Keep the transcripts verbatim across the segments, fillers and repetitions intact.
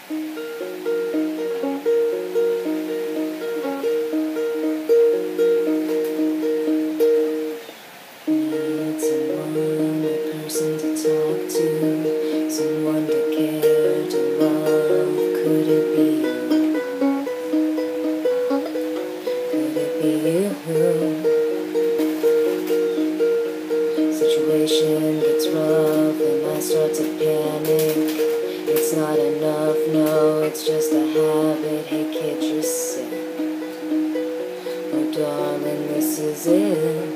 Need someone, a person to talk to, someone to care, to love. Could it be you? Could it be you? Situation gets rough and I start to panic. It's not enough, no, it's just a habit. Hey kid, you're sick. Oh darling, this is it.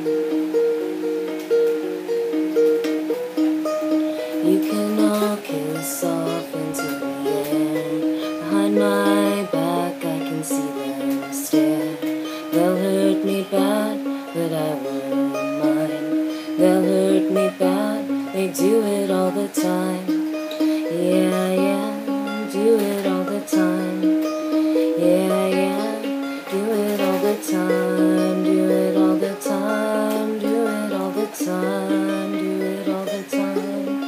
You can all kiss off into the air. Behind my back I can see them stare. They'll hurt me bad, but I won't mind. They'll hurt me bad, they do it all the time. Yeah, yeah, do it all the time. Yeah, yeah, do it all the time. Do it all the time. Do it all the time. Do it all the time.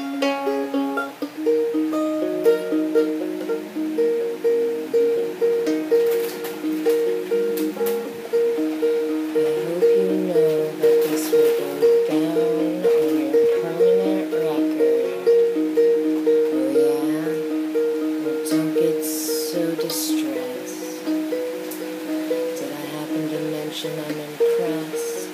So distressed. Did I happen to mention I'm impressed?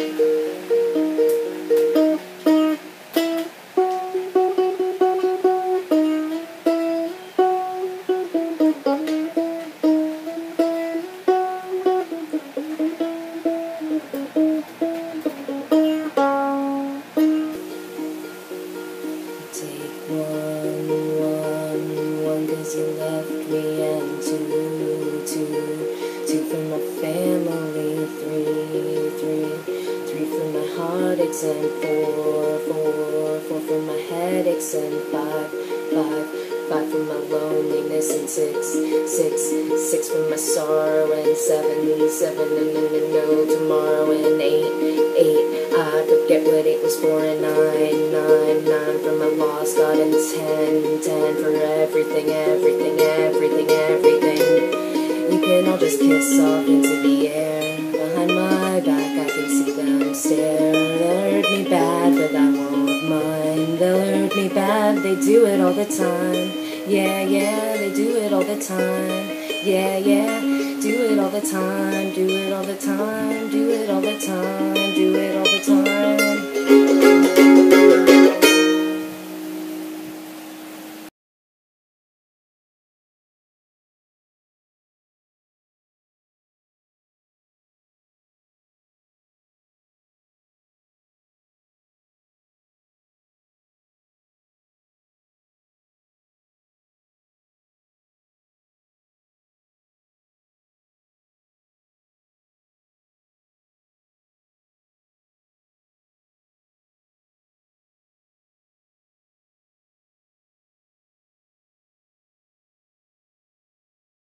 Take one, one, one, 'cause you left me, and two, two, two for my family, three, three, three for my heartaches, and four, four, four for my headaches, and five, five, five for my loneliness, and six, six, six for my sorrow, and seven, seven, and no, no, no tomorrow, and eight, eight, I forget what it was for, and nine, nine, nine for my lost God, and ten, ten for everything, everything, everything, everything. You can all just kiss off into the air. Behind my back I can see them stare. They'll hurt me bad, but I won't mind. They'll hurt me bad, they do it all the time. Yeah, yeah, they do it all the time. Yeah, yeah, do it all the time. Do it all the time. Do it all the time. Do it all the time.